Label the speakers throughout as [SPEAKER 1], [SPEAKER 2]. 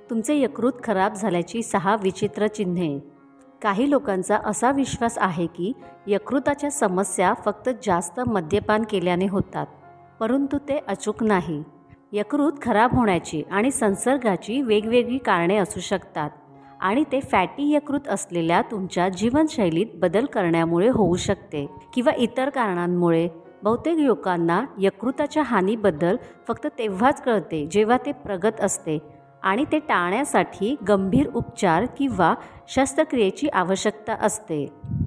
[SPEAKER 1] तुमचे यकृत खराब झाल्याची 6 विचित्र चिन्हे। काही लोकांचा असा विश्वास आहे की यकृताच्या समस्या फक्त जास्त मद्यपान केल्याने होतात, परंतु ते अचूक नाही। यकृत खराब होण्याची आणि संसर्गाची वेगवेगळी कारणे असू शकतात आणि ते फॅटी यकृत असलेल्या तुमच्या जीवनशैलीत बदल करण्यामुळे होऊ शकते किंवा इतर कारणांमुळे। बहुतेक लोकांना यकृताच्या हानीबद्दल फक्त तेव्हाच कळते जेव्हा ते प्रगत असते आणि ते टाळण्यासाठी गंभीर उपचार किंवा शस्त्रक्रियेची आवश्यकता असते।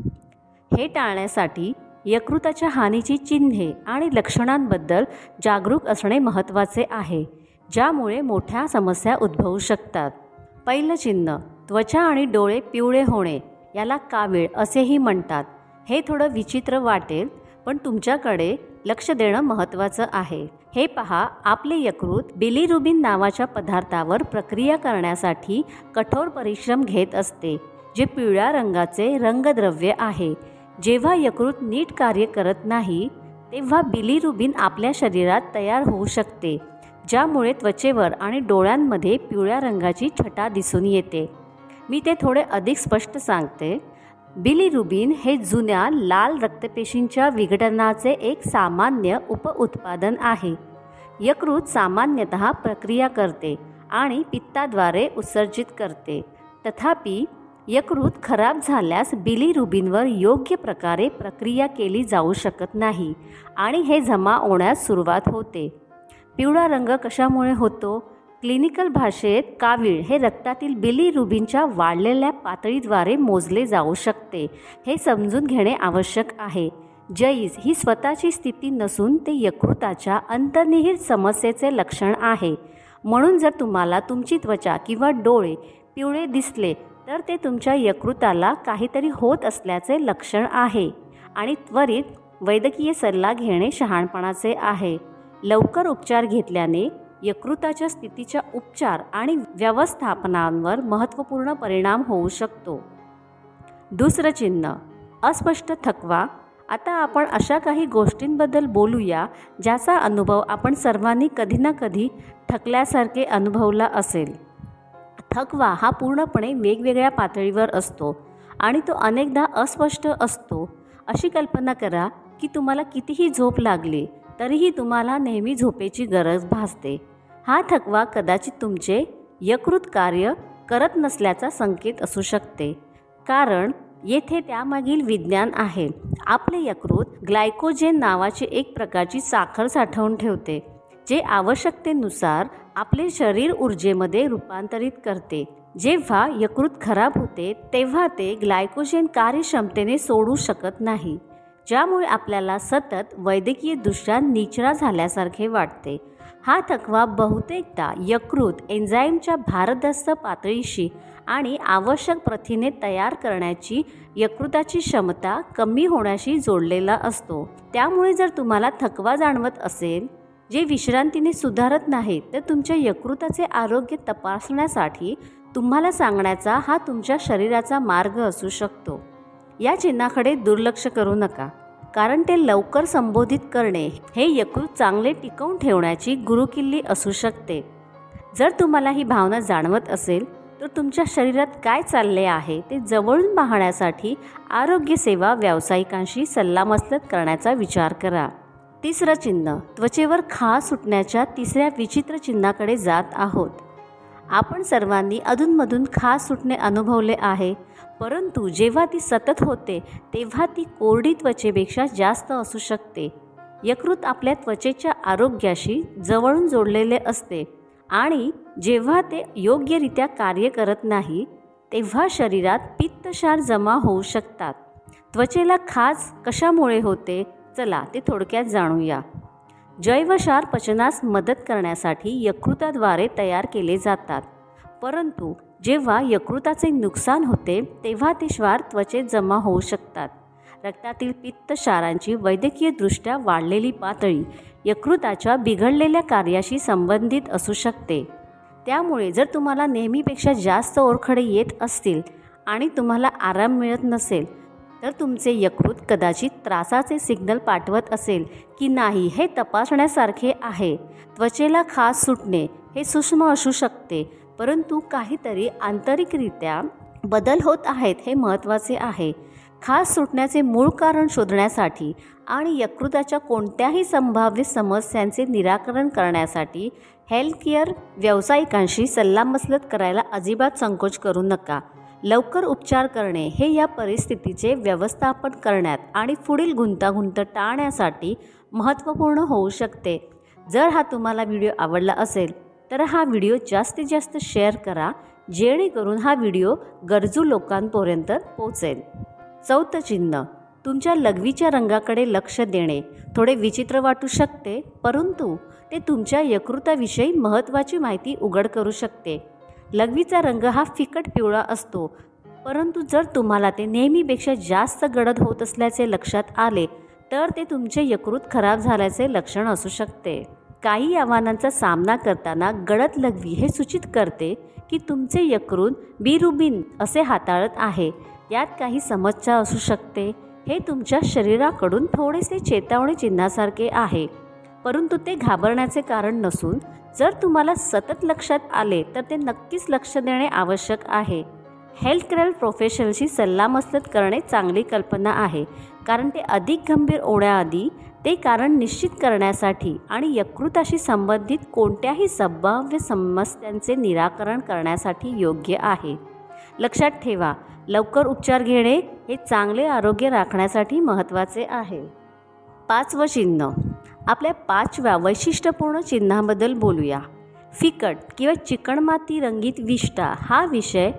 [SPEAKER 1] हे टाळण्यासाठी यकृताच्या हानीची चिन्हे आणि लक्षणांबद्दल जागरूक असणे महत्त्वाचे आहे, ज्यामुळे मोठ्या समस्या उद्भवू शकतात। पहिलं चिन्ह, त्वचा आणि डोळे पिवळे होणे, याला कावीळ असेही म्हणतात। हे थोडं विचित्र वाटेल, पण तुमच्याकडे लक्ष देणं महत्त्वाचं आहे। हे पहा, आपले यकृत बिलिरुबिन नावाच्या पदार्थावर प्रक्रिया करण्यासाठी कठोर परिश्रम घेत असते, जे पिवळ्या रंगाचे रंगद्रव्य आहे। जेव्हा यकृत नीट कार्य करत नाही, तेव्हा बिलिरुबिन आपल्या शरीरात तयार होऊ शकते, ज्यामुळे त्वचेवर आणि डोळ्यांमध्ये पिवळ्या रंगाची छटा दिसून येते। मी ते थोडे अधिक स्पष्ट सांगते। बिलिरुबिन हे जुन्या लाल रक्तपेशींच्या विघटनाचे एक सामान्य उपउत्पादन आहे। यकृत सामान्यतः प्रक्रिया करते आणि पित्ताद्वारे उत्सर्जित करते। तथापि यकृत खराब झाल्यास बिलिरुबिनवर योग्य प्रकारे प्रक्रिया केली जाऊ शकत नाही आणि हे जमा होण्यास सुरुवात होते। पिवळा रंग कशामुळे होतो? क्लिनिकल भाषेत कावीळ हे रक्तातील बिलिरुबिनच्या वाढलेल्या पातळीद्वारे मोजले जाऊ शकते। हे समजून घेणे आवश्यक आहे। जईस ही स्वतःची स्थिती नसून ते यकृताच्या अंतर्निहित समस्येचे लक्षण आहे। म्हणून जर तुम्हाला तुमची त्वचा किंवा डोळे पिवळे दिसले, तर ते तुमच्या यकृताला काहीतरी होत असल्याचे लक्षण आहे आणि त्वरित वैद्यकीय सल्ला घेणे शहाणपणाचे आहे। लवकर उपचार घेतल्याने यकृताच्या स्थितीच्या उपचार आणि व्यवस्थापनावर महत्त्वपूर्ण परिणाम होऊ शकतो। दुसरं चिन्ह, अस्पष्ट थकवा। आता आपण अशा काही गोष्टींबद्दल बोलूया ज्याचा अनुभव आपण सर्वांनी कधी ना कधी थकल्यासारखे अनुभवला असेल। थकवा हा पूर्णपणे वेगवेगळ्या पातळीवर असतो आणि तो अनेकदा अस्पष्ट असतो। अशी कल्पना करा की तुम्हाला कितीही झोप लागली तरीही तुम्हाला नेहमी झोपेची गरज भासते। हा थकवा कदाचित तुमचे यकृत कार्य करत नसल्याचा संकेत असू शकते, कारण येथे त्यामागील विज्ञान आहे। आपले यकृत ग्लायकोजेन नावाची एक प्रकारची साखर साठवून ठेवते, जे आवश्यकतेनुसार आपले शरीर ऊर्जेमध्ये रूपांतरित करते। जेव्हा यकृत खराब होते तेव्हा ते ग्लायकोजेन कार्यक्षमतेने सोडू शकत नाही, ज्यामुळे आपल्याला सतत वैद्यकीयदृष्ट्या निचरा झाल्यासारखे वाटते। हा थकवा बहुतेकदा यकृत एन्झाईमच्या भारदस्त पातळीशी आणि आवश्यक प्रथिने तयार करण्याची यकृताची क्षमता कमी होण्याशी जोडलेला असतो। त्यामुळे जर तुम्हाला थकवा जाणवत असेल जे विश्रांतीने सुधारत नाही, तर तुमच्या यकृताचे आरोग्य तपासण्यासाठी तुम्हाला सांगण्याचा हा तुमच्या शरीराचा मार्ग असू शकतो। या चिन्हाकडे दुर्लक्ष करू नका, कारण ते लवकर संबोधित करणे हे यकृत चांगले टिकवून ठेवण्याची गुरुकिल्ली असू शकते। जर तुम्हाला ही भावना जाणवत असेल, तर तुमच्या शरीरात काय चालले आहे ते जवळून पाहण्यासाठी आरोग्य सेवा व्यावसायिकांशी सल्लामसलत करण्याचा विचार करा। तिसरं चिन्ह, त्वचेवर खाज सुटण्याच्या तिसऱ्या विचित्र चिन्हाकडे जात आहोत। आपण सर्वांनी अधूनमधून खाज सुटणे अनुभवले आहे, परंतु जेव्हा ती सतत होते तेव्हा ती कोरडी त्वचेपेक्षा जास्त असू शकते। यकृत आपल्या त्वचेच्या आरोग्याशी जवळून जोडलेले असते आणि जेव्हा ते योग्यरित्या कार्य करत नाही, तेव्हा शरीरात पित्तक्षार जमा होऊ शकतात। त्वचेला खाज कशामुळे होते? चला ते थोडक्यात जाणूया। जैवक्षार पचनास मदत करण्यासाठी यकृताद्वारे तयार केले जातात, परंतु जेव्हा यकृताचे नुकसान होते तेव्हा ते क्षार त्वचेत जमा होऊ शकतात। रक्तातील पित्तक्षारांची वैद्यकीयदृष्ट्या वाढलेली पातळी यकृताच्या बिघडलेल्या कार्याशी संबंधित असू शकते। त्यामुळे जर तुम्हाला नेहमीपेक्षा जास्त ओरखडे येत असतील आणि तुम्हाला आराम मिळत नसेल, तर तुमचे यकृत कदाचित त्रासाचे सिग्नल पाठवत असेल की नाही हे तपासण्यासारखे आहे। त्वचेला खाज सुटणे हे सूक्ष्म असू शकते, परंतु काहीतरी आंतरिकरित्या बदल होत आहेत हे महत्त्वाचे आहे. खास सुटण्याचे मूळ कारण शोधण्यासाठी आणि यकृताच्या कोणत्याही संभाव्य समस्यांचे निराकरण करण्यासाठी हेल्थकेअर व्यावसायिकांशी सल्लामसलत करायला अजिबात संकोच करू नका. लवकर उपचार करणे हे या परिस्थितीचे व्यवस्थापन करण्यात आणि पुढील गुंतागुंत टाळण्यासाठी महत्त्वपूर्ण होऊ शकते. जर हा तुम्हाला व्हिडिओ आवडला असेल तर हा व्हिडिओ जास्तीत जास्त शेअर करा, जेणेकरून हा व्हिडिओ गरजू लोकांपर्यंत पोहोचेल. चौथं चिन्ह, तुमच्या लघवीच्या रंगाकडे लक्ष देणे थोडे विचित्र वाटू शकते, परंतु ते तुमच्या यकृताविषयी महत्त्वाची माहिती उघड करू शकते. लघवीचा रंग हा फिकट पिवळा असतो, परंतु जर तुम्हाला ते नेहमीपेक्षा जास्त गडद होत असल्याचे लक्षात आले तर ते तुमचे यकृत खराब झाल्याचे लक्षण असू शकते. काही आव्हानांचा सामना करताना गडद लघवी हे सूचित करते की तुमचे यकृत बिरुबिन असे हाताळत आहे. यात काही समस्या असू शकते. हे तुमच्या शरीराकडून थोडेसे चेतावणी चिन्हासारखे आहे, परंतु ते घाबरण्याचे कारण नसून जर तुम्हाला सतत लक्षात आले तर ते नक्कीच लक्ष देणे आवश्यक आहे. हेल्थकेअर प्रोफेशनलशी सल्लामसलत करणे चांगली कल्पना आहे, कारण ते अधिक गंभीर होण्याआधी ते कारण निश्चित करण्यासाठी आणि यकृताशी संबंधित कोणत्याही संभाव्य समस्यांचे निराकरण करण्यासाठी योग्य आहे. लक्षात ठेवा, लवकर उपचार घेणे हे चांगले आरोग्य राखण्यासाठी महत्त्वाचे आहे. 5वं चिन्ह, आपल्या 5व्या वैशिष्ट्यपूर्ण चिन्हाबद्दल बोलूया. फिकट किंवा चिकणमाती रंगीत विष्ठा हा विषय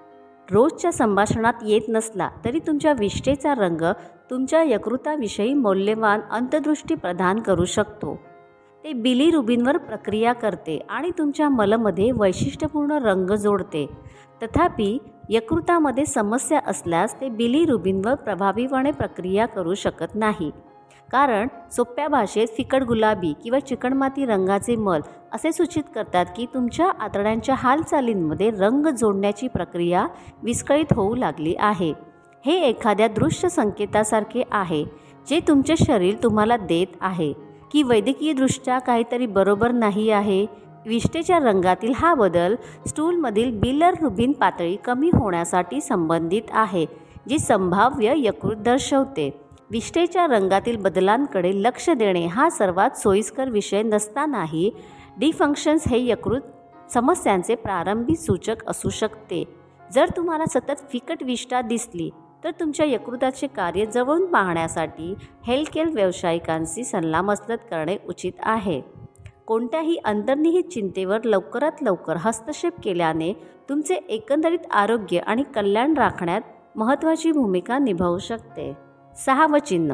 [SPEAKER 1] रोजच्या संभाषणात येत नसला तरी तुमच्या विष्ठेचा रंग तुमच्या यकृताविषयी मौल्यवान अंतर्दृष्टी प्रदान करू शकतो. ते बिलीरुबिनवर प्रक्रिया करते आणि तुमच्या मलमध्ये वैशिष्ट्यपूर्ण रंग जोडते. तथापि यकृतामध्ये समस्या असल्यास ते बिलीरुबिनवर प्रभावीपणे प्रक्रिया करू शकत नाही, कारण सोप्या भाषेत फिकट गुलाबी किंवा चिकणमाती रंगाचे मल असे सूचित करतात की तुमच्या आतड्यांच्या हालचालींमध्ये रंग जोडण्याची प्रक्रिया विस्कळीत होऊ लागली आहे. हे एखाद्या दृश्य संकेतासारखे आहे जे तुमचे शरीर तुम्हाला देत आहे की वैद्यकीयदृष्ट्या काहीतरी बरोबर नाही आहे. विष्ठेच्या रंगातील हा बदल स्टूलमधील बिलिरुबिन पातळी कमी होण्यासाठी संबंधित आहे, जी संभाव्य यकृत दर्शवते. विष्ठेच्या रंगातील बदलांकडे लक्ष देणे हा सर्वात सोयीस्कर विषय नसतानाही डिफंक्शन्स हे यकृत समस्यांचे प्रारंभिक सूचक असू शकते. जर तुम्हाला सतत फिकट विष्ठा दिसली तर तुमच्या यकृताचे कार्य जवळून पाहण्यासाठी हेल्थकेअर व्यावसायिकांशी सल्लामसलत करणे उचित आहे. कोणत्याही अंतर्निहित चिंतेवर लवकरात लवकर हस्तक्षेप केल्याने तुमचे एकंदरीत आरोग्य आणि कल्याण राखण्यात महत्त्वाची भूमिका निभावू शकते. 6वं चिन्ह,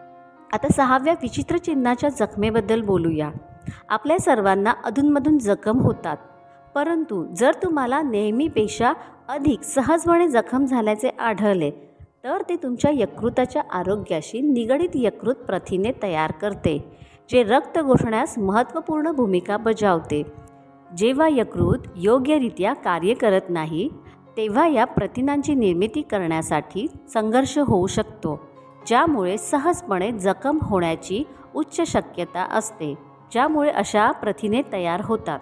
[SPEAKER 1] आता 6व्या विचित्र चिन्हाच्या जखमेबद्दल बोलूया. आपल्या सर्वांना अधूनमधून जखम होतात, परंतु जर तुम्हाला नेहमीपेक्षा अधिक सहजपणे जखम झाल्याचे आढळले तर ते तुमच्या यकृताच्या आरोग्याशी निगडित यकृत प्रथिने तयार करते, जे रक्त गोठण्यास महत्त्वपूर्ण भूमिका बजावते. जेव्हा यकृत योग्यरित्या कार्य करत नाही तेव्हा या प्रथिनांची निर्मिती करण्यासाठी संघर्ष होऊ शकतो, ज्यामुळे सहजपणे जखम होण्याची उच्च शक्यता असते, ज्यामुळे अशा प्रथिने तयार होतात.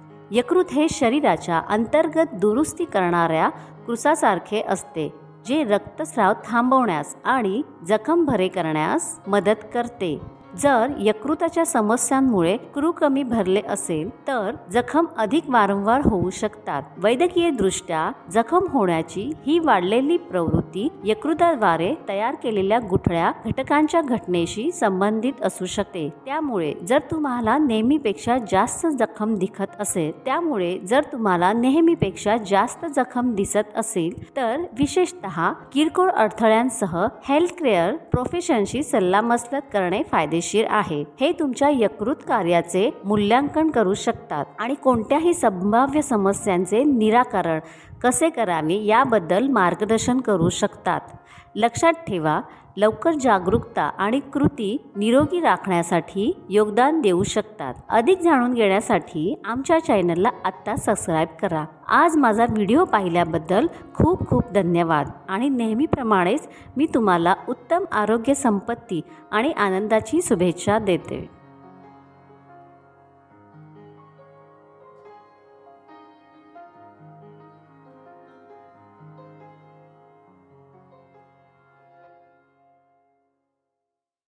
[SPEAKER 1] यकृत हे शरीराच्या अंतर्गत दुरुस्ती करणाऱ्या क्रुसासारखे असते, जे रक्तस्राव थांबवण्यास आणि जखम बरे करण्यास मदत करते. जर यकृताच्या समस्यांमुळे क्रू कमी भरले असेल तर जखम अधिक वारंवार होऊ शकतात. वैद्यकीयदृष्ट्या जखम होण्याची ही वाढलेली प्रवृत्ती यकृताद्वारे तयार केलेल्या गुठळ्या घटकांच्या घटनेशी संबंधित असू शकते. त्यामुळे जर तुम्हाला नेहमीपेक्षा जास्त जखम दिसत असेल तर विशेषतः किरकोळ अडथळ्यांसह हेल्थकेअर प्रोफेशनशी सल्लामसलत करणे फायदेशीर आहे. हे तुमच्या यकृत कार्याचे मूल्यांकन करू शकतात आणि कोणत्याही संभाव्य समस्यांचे निराकरण कसे करावे याबद्दल मार्गदर्शन करू शकतात. लक्षात ठेवा, लवकर जागरूकता आणि कृती निरोगी राखण्यासाठी योगदान देऊ शकतात. अधिक जाणून घेण्यासाठी आमच्या चॅनलला आत्ता सबस्क्राईब करा. आज माझा व्हिडिओ पाहिल्याबद्दल खूप खूप धन्यवाद आणि नेहमीप्रमाणेच मी तुम्हाला उत्तम आरोग्य, संपत्ती आणि आनंदाची शुभेच्छा देते.